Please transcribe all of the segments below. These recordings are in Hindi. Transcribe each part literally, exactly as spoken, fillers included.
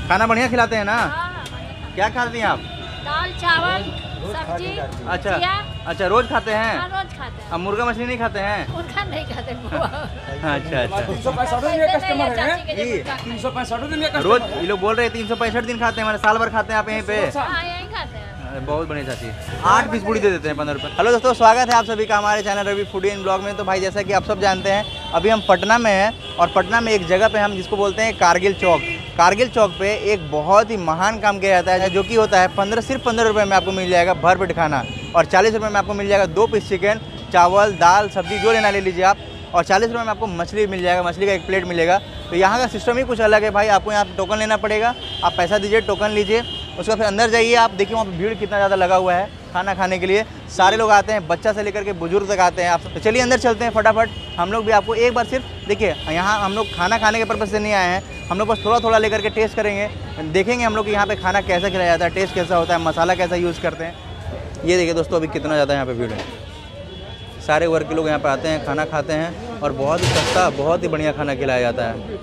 खाना बढ़िया खिलाते हैं ना? हाँ, क्या खाती हैं आप? दाल चावल सब्जी। अच्छा जिया। अच्छा, रोज खाते हैं? हाँ, रोज खाते हैं। अब मुर्गा मछली नहीं खाते हैं? मुर्गा नहीं खाते। अच्छा अच्छा, तीन सौ पैंसठ दिन के कस्टमर है। ये तीन सौ पैंसठ दिन के रोज कस्टमर ये लोग बोल रहे हैं तीन सौ पैंसठ दिन खाते हैं, हमारे साल भर खाते हैं आप यहीं पे? हाँ, यही खाते हैं। बहुत बढ़िया चाची, आठ पीस पूड़ी दे देते हैं पंद्रह रुपये। हेलो दोस्तों, स्वागत है आप सभी का हमारे channel Ravi foodie and blog में। तो भाई जैसा कि आप सब जानते हैं, अभी हम पटना में हैं और पटना में एक जगह पे हम जिसको बोलते हैं कारगिल चौक। कारगिल चौक पे एक बहुत ही महान काम किया जाता है, जो कि होता है पंद्रह सिर्फ पंद्रह रुपये में आपको मिल जाएगा भर पेट खाना, और चालीस रुपये में आपको मिल जाएगा दो पीस चिकन, चावल, दाल, सब्जी जो लेना ले लीजिए आप, और चालीस रुपये में आपको मछली मिल जाएगा, मछली का एक प्लेट मिलेगा। तो यहाँ का सिस्टम ही कुछ अलग है भाई। आपको यहाँ टोकन लेना पड़ेगा, आप पैसा दीजिए, टोकन लीजिए, उसका फिर अंदर जाइए। आप देखिए वहाँ पर भीड़ कितना ज़्यादा लगा हुआ है खाना खाने के लिए। सारे लोग आते हैं, बच्चा से लेकर के बुजुर्ग तक आते हैं। आप तो चलिए अंदर चलते हैं फटाफट। हम लोग भी आपको एक बार सिर्फ देखिए, यहाँ हम लोग खाना खाने के पर्पज़ से नहीं आए हैं, हम लोग बस थोड़ा थोड़ा लेकर के टेस्ट करेंगे, देखेंगे हम लोग कि यहाँ पे खाना कैसा खिलाया जाता है, टेस्ट कैसा होता है, मसाला कैसा यूज़ करते हैं। ये देखिए दोस्तों, अभी कितना ज़्यादा यहाँ पे भीड़ है। सारे वर्ग के लोग यहाँ पे आते हैं, खाना खाते हैं, और बहुत ही सस्ता, बहुत ही बढ़िया खाना खिलाया जाता है।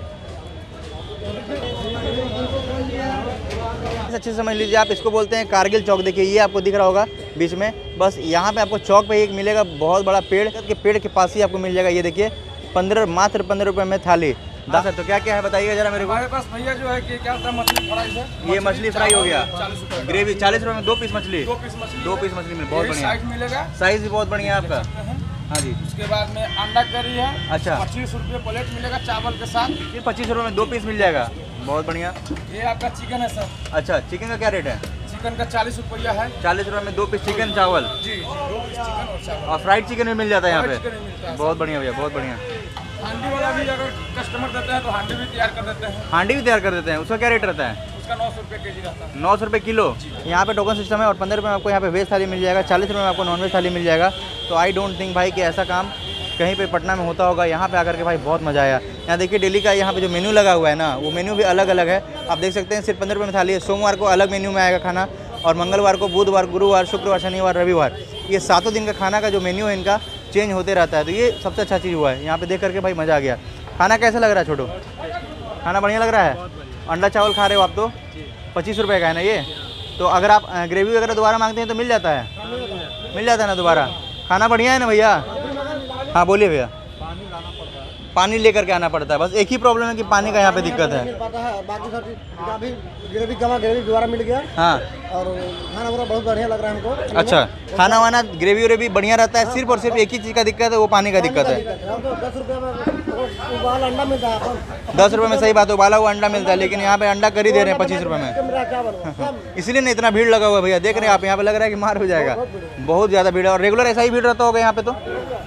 अच्छे से समझ लीजिए, आप इसको बोलते हैं कारगिल चौक। देखिए ये आपको दिख रहा होगा बीच में, बस यहाँ पे आपको चौक पे एक मिलेगा बहुत बड़ा पेड़ के पेड़ के पास ही आपको मिल जाएगा। ये देखिए पंद्रह मात्र पंद्रह रुपये में थाली। दस है तो क्या क्या है बताइएगा जरा मेरे को। हमारे पास भैया जो है कि क्या होता है, मछली फ्राई है। ये मछली फ्राई हो गया, चालीस रुपये ग्रेवी चालीस रुपये में दो पीस मछली, दो पीस मछली दो पीस मछली में बहुत बढ़िया साइज मिलेगा, साइज भी बहुत बढ़िया है आपका। हाँ जी। उसके बाद में अंडा करी है। अच्छा, पच्चीस रुपये प्लेट मिलेगा चावल के साथ। ये पच्चीस रुपये में दो पीस मिल जाएगा, बहुत बढ़िया। ये आपका चिकन है सर। अच्छा, चिकन का क्या रेट है? चिकन का चालीस रुपया है। चालीस रुपये में दो पीस चिकन, चावल जी, दो पीस चिकन और चावल, और फ्राइड चिकन भी मिल जाता है यहाँ फ्राइड चिकन भी मिलता पे। है। बहुत बढ़िया भैया, बहुत बढ़िया। हांडी वाला भी अगर कस्टमर देते हैं तो हांडी भी तैयार कर देते हैं। हांडी भी तैयार कर देते हैं, उसका क्या रेट रहता है? उसका नौ सौ रुपये के जी रहता है। नौ सौ रुपये किलो। यहाँ पे टोकन सिस्टम है, और पंद्रह रुपये में आपको यहाँ पे वेज थाली मिल जाएगा, चालीस रुपये में आपको नॉन वेज थाली मिल जाएगा। तो आई डोंट थिंक भाई कि ऐसा काम कहीं पे पटना में होता होगा। यहाँ पे आकर के भाई बहुत मज़ा आया। यहाँ देखिए डेली का यहाँ पे जो मेन्यू लगा हुआ है ना, वो मेन्यू भी अलग अलग है। आप देख सकते हैं सिर्फ पंद्रह रुपये में थाली है। सोमवार को अलग मेन्यू में आएगा खाना, और मंगलवार को, बुधवार, गुरुवार, शुक्रवार, शनिवार, रविवार, ये सातों दिन का खाना का जो मेन्यू है इनका चेंज होते रहता है। तो ये सबसे अच्छा चीज़ हुआ है यहाँ पे देख करके भाई मज़ा आ गया। खाना कैसा लग रहा है छोटू? खाना बढ़िया लग रहा है? अंडा चावल खा रहे हो आप तो? पच्चीस रुपये का है ना ये? तो अगर आप ग्रेवी वगैरह दोबारा मांगते हैं तो मिल जाता है? मिल जाता है ना दोबारा? खाना बढ़िया है ना भैया? हाँ बोलिए भैया। पानी लेकर के आना पड़ता है, बस एक ही प्रॉब्लम है कि पानी का यहाँ पे दिक्कत है। बाकी सब ग्रेवी कमा ग्रेवी दोबारा मिल गया। हाँ, और खाना पूरा बहुत बढ़िया लग रहा है हमको। अच्छा, खाना वाना ग्रेवी व्रेवी बढ़िया रहता है, सिर्फ और सिर्फ एक ही चीज़ का दिक्कत है, वो पानी का दिक्कत है। दस रुपये में उबाला अंडा मिलता है। दस रुपये में सही बात है, उबाला हुआ अंडा मिलता है, लेकिन यहाँ पे अंडा कर ही दे रहे हैं पच्चीस रुपये में। इसलिए ना इतना भीड़ लगा हुआ है भैया, देख रहे हैं आप, यहाँ पे लग रहा है कि मार हो जाएगा। बहुत ज़्यादा भीड़ है, और रेगुलर ऐसा ही भीड़ रहता होगा यहाँ पे। तो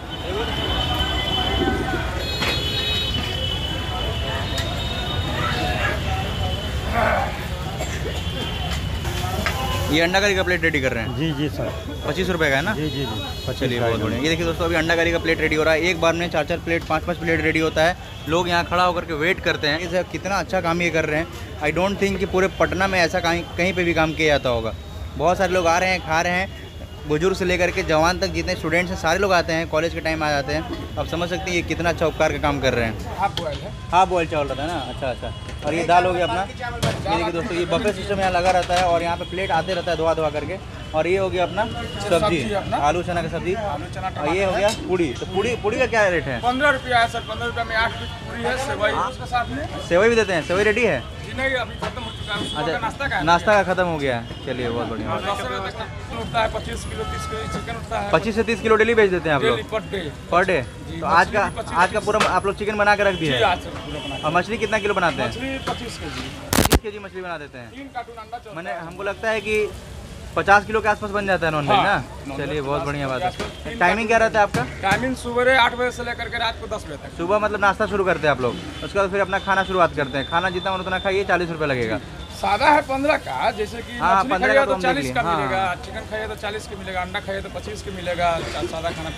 ये अंडा करी का प्लेट रेडी कर रहे हैं? जी जी सर, पच्चीस रुपये का है ना? जी जी जी। चलिए बहुत बढ़िया। ये देखिए दोस्तों, अभी अंडा करी का प्लेट रेडी हो रहा है। एक बार में चार चार प्लेट, पाँच पाँच प्लेट रेडी होता है। लोग यहाँ खड़ा होकर के वेट करते हैं। इसे कितना अच्छा काम ये कर रहे हैं। आई डोंट थिंक कि पूरे पटना में ऐसा कहीं कहीं पे भी काम किया जाता होगा। बहुत सारे लोग आ रहे हैं, खा रहे हैं, बुजुर्ग से लेकर के जवान तक, जितने स्टूडेंट्स हैं सारे लोग आते हैं, कॉलेज के टाइम आ जाते हैं। आप समझ सकते हैं ये कितना अच्छा उपकार का काम कर रहे हैं। हाफ बॉयल है। हाफ बॉयल चावल रहता है ना? अच्छा अच्छा। और ये दाल हो गया अपना। ये देखिए दोस्तों, ये बफे सिस्टम यहाँ लगा रहता है, और यहाँ पे प्लेट आते रहता है धोआ धोआ करके। और ये हो गया अपना सब्जी, आलू चना की सब्जी, और ये हो गया पूड़ी। तो पूड़ी पूड़ी का क्या रेट है? पंद्रह रुपया है सर। पंद्रह रुपया में आठ पीस पूरी है, सेवई उसके साथ में। सेवई भी देते हैं? सेवई रेडी है? नहीं, अभी खत्म हो चुका है। सुबह का नाश्ता का है। नाश्ता का खत्म हो गया है। चलिए बहुत बढ़िया। और दस रुपये तक चिकन उठता है, पच्चीस किलो तीस किलो चिकन उठता है। पच्चीस से तीस किलो डेली बेच देते हैं आप लोग? Per day. Per day? तो आज का आज का पूरा आप लोग चिकन बना के रख दिए जी, हैं? आज से पूरा बना। और मछली कितना किलो बनाते हैं? मछली पच्चीस के जी। पच्चीस के जी मछली बना देते हैं? तीन कार्टून अंडा चौदह। मैंने हमको लगता है कि पचास किलो के आसपास बन जाता है नॉन वेज हाँ, ना? चलिए बहुत बढ़िया बात है। टाइमिंग क्या रहता है आपका? टाइमिंग सुबह आठ बजे से लेकर के रात को दस बजे तक। सुबह मतलब नाश्ता शुरू करते हैं आप लोग, उसके बाद फिर अपना खाना शुरुआत करते हैं। खाना जितना मन उतना खाइए, चालीस रुपये लगेगा। सादा है पंद्रह का, जैसे कि हाँ, मछली पंद्रह खाइए का तो तो हम चालीस देख का लिए, हाँ। मिलेगा, चिकन खाइए तो चालीस का मिलेगा, अंडा खाइए तो पच्चीस का मिलेगा, सादा खाना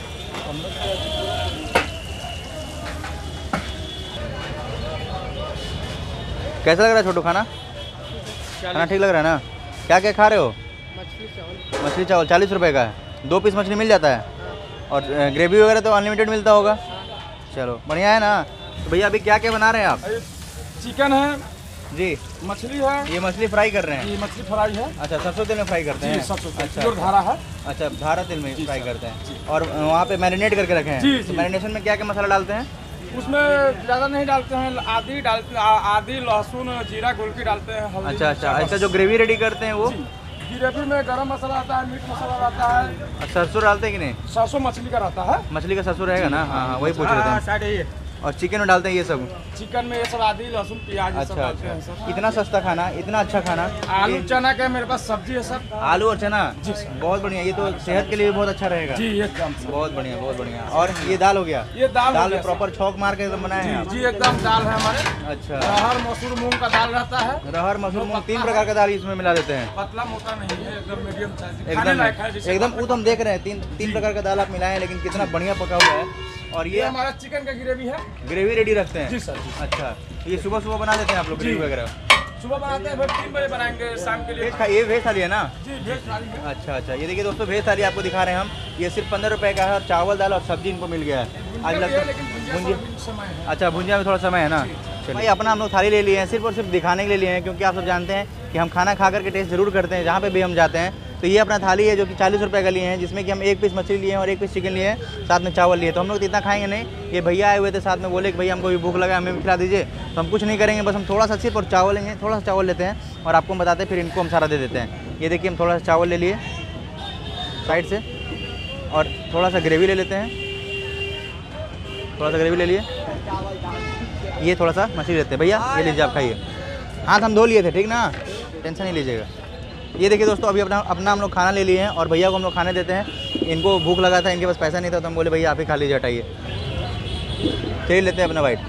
कैसा लग रहा है छोटू खाना? खाना ठीक लग रहा है ना? क्या क्या खा रहे हो? मछली चावल। मछली चावल चालीस रुपये का है, दो पीस मछली मिल जाता है, और ग्रेवी वगैरह तो अनलिमिटेड मिलता होगा। चलो बढ़िया है ना। तो भैया अभी क्या क्या बना रहे हैं आप? चिकन है, जी मछली है, ये मछली फ्राई कर रहे हैं। ये मछली फ्राई है। अच्छा सरसों तेल में फ्राई करते जी हैं। सरसों तेल, अच्छा प्योर धारा है। अच्छा धारा तेल में जी, फ्राई सर। करते हैं और वहाँ पे मैरिनेट करके रखे हैं। जी, तो जी। मैरिनेशन में क्या क्या मसाला डालते हैं? उसमें ज़्यादा नहीं डालते हैं, आदि डालते आ- आदि लहसुन जीरा घोल के डालते हैं, हल्दी अच्छा अच्छा मिर्चा, अच्छा बस। जो ग्रेवी रेडी करते हैं वो? जी। ग्रेवी में गरम मसाला आता है, मीट मसाला आता है, और सरसों डालते हैं कि नहीं? सरसों मछली का रहता है। मछली का सरसों रहेगा ना? हाँ हाँ वही पूछ रहे थे हम। साइड है। और चिकन में डालते हैं ये सब? चिकन में ये सब आदि लहसुन प्याज ये सब अच्छा डालते हैं अच्छा सर। इतना सस्ता खाना, इतना अच्छा खाना। आलू ये- चना का मेरे पास सब्जी है सर। आलू और चना जी। बहुत बढ़िया, ये तो सेहत के लिए भी बहुत अच्छा रहेगा। जी एकदम सर। बहुत बढ़िया बहुत बढ़िया। और ये दाल हो गया? ये दाल हो दाल गया में प्रॉपर छौक मार के एकदम बनाए हैं जी आप? जी एकदम दाल है हमारे। अच्छा अरहर मसूर मूंग का दाल रहता है। रहर मसूर मूंग तीन प्रकार का दाल इसमें मिला देते हैं? पतला मोटा नहीं है, एकदम मीडियम साइज, खाने एकदम लायक है। जैसे एकदम वो तो हम देख रहे हैं तीन तीन प्रकार का दाल आप मिलाए हैं, लेकिन कितना बढ़िया पका हुआ है। और ये ये हमारा चिकन का ग्रेवी है। ग्रेवी रेडी रखते हैं? जी सर जी। अच्छा ये सुबह सुबह बना देते हैं आप लोग ग्रेवी जी। वगैरह? सुबह बनाते हैं, फिर तीन बजे बनाएंगे शाम के लिए। वेज खा- ये वेज थाली है ना? जी वेज थाली है। अच्छा अच्छा ये देखिए दोस्तों वेज थाली आपको दिखा रहे हैं हम। ये सिर्फ पंद्रह रुपए का है और चावल दाल और सब्जी इनको मिल गया है। आज भुंजिया भी लगता है, लेकिन भुंजिया भुंजिया थोड़ा भी समय है। अच्छा भुंजिया में थोड़ा समय है ना? चलिए भाई अपना हम लोग थाली ले लिए हैं सिर्फ और सिर्फ दिखाने के लिए लिए हैं, क्योंकि आप सब जानते हैं कि हम खाना खा करके टेस्ट जरूर करते हैं जहाँ पे भी हम जाते हैं। तो ये अपना थाली है जो कि चालीस रुपये का लिए हैं, जिसमें कि हम एक पीस मछली लिए हैं और एक पीस चिकन लिए हैं, साथ में चावल लिए। तो हम लोग तो इतना खाएंगे नहीं। ये भैया आए हुए थे साथ में, बोले कि भैया हमको भी भूख लगा हमें भी खिला दीजिए। तो हम कुछ नहीं करेंगे, बस हम थोड़ा सा सिर्फ और चावल लेंगे, थोड़ा सा चावल लेते हैं और आपको हम बताते हैं, फिर इनको हम सारा दे देते हैं। ये देखिए हम थोड़ा सा चावल ले लिए साइड से और थोड़ा सा ग्रेवी ले लेते हैं, थोड़ा सा ग्रेवी ले लिए। ये थोड़ा सा मछली लेते हैं। भैया ये लीजिए आप खाइए। हाथ हम धो लिए थे ठीक ना, टेंशन नहीं लीजिएगा। ये देखिए दोस्तों अभी अपना अपना हम लोग खाना ले लिए हैं और भैया को हम लोग खाने देते हैं। इनको भूख लगा था, इनके पास पैसा नहीं था, तो हम बोले भैया आप ही खा लीजिए, हटाइए। चलिए लेते हैं अपना बाइट।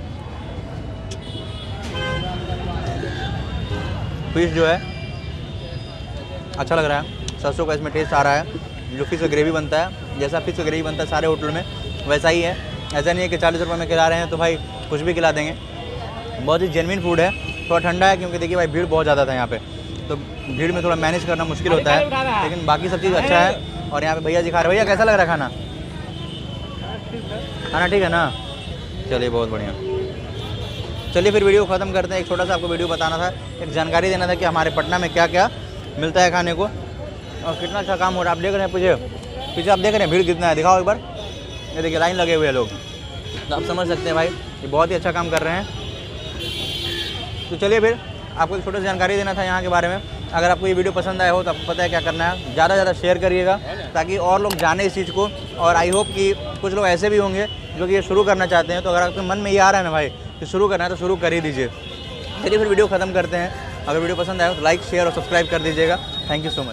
फिश जो है अच्छा लग रहा है, सरसों का इसमें टेस्ट आ रहा है। जो फिश का ग्रेवी बनता है, जैसा फिश का ग्रेवी बनता है सारे होटल में वैसा ही है। ऐसा नहीं है कि चालीस रुपये में खिला रहे हैं तो भाई कुछ भी खिला देंगे। बहुत ही जेन्युइन फूड है। थोड़ा ठंडा है क्योंकि देखिए भाई भीड़ बहुत ज़्यादा था यहाँ पे, तो भीड़ में थोड़ा मैनेज करना मुश्किल होता है, लेकिन बाकी सब चीज़ अच्छा है। और यहाँ पे भैया जी खा रहे हैं। भैया कैसा लग रहा है खाना? खाना ठीक है ना? चलिए बहुत बढ़िया। चलिए फिर वीडियो ख़त्म करते हैं। एक छोटा सा आपको वीडियो बताना था, एक जानकारी देना था कि हमारे पटना में क्या क्या मिलता है खाने को और कितना अच्छा काम हो रहा है। आप देख रहे हैं पीछे पीछे आप देख रहे हैं भीड़ कितना है, दिखाओ एक बार। ये देखिए लाइन लगे हुए हैं लोग, तो आप समझ सकते हैं भाई ये बहुत ही अच्छा काम कर रहे हैं। तो चलिए फिर आपको एक छोटी सी जानकारी देना था यहाँ के बारे में। अगर आपको ये वीडियो पसंद आया हो तो आपको पता है क्या करना है, ज़्यादा से ज़्यादा शेयर करिएगा ताकि और लोग जाने इस चीज़ को। और आई होप कि कुछ लोग ऐसे भी होंगे जो कि ये शुरू करना चाहते हैं। तो अगर आपके मन में ये आ रहा है ना भाई कि शुरू करना है तो शुरू कर ही दीजिए। चलिए फिर वीडियो ख़त्म करते हैं। अगर वीडियो पसंद आया हो तो लाइक शेयर और सब्सक्राइब कर दीजिएगा। Thank you so much.